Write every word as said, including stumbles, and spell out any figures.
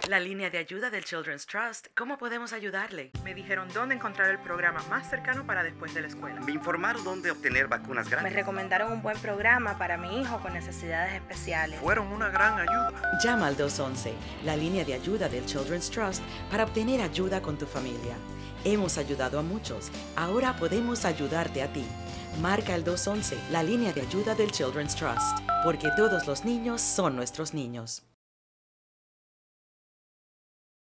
La línea de ayuda del Children's Trust. ¿Cómo podemos ayudarle? Me dijeron dónde encontrar el programa más cercano para después de la escuela. Me informaron dónde obtener vacunas gratis. Me recomendaron un buen programa para mi hijo con necesidades especiales. Fueron una gran ayuda. Llama al dos once, la línea de ayuda del Children's Trust, para obtener ayuda con tu familia. Hemos ayudado a muchos. Ahora podemos ayudarte a ti. Marca el dos once, la línea de ayuda del Children's Trust, porque todos los niños son nuestros niños.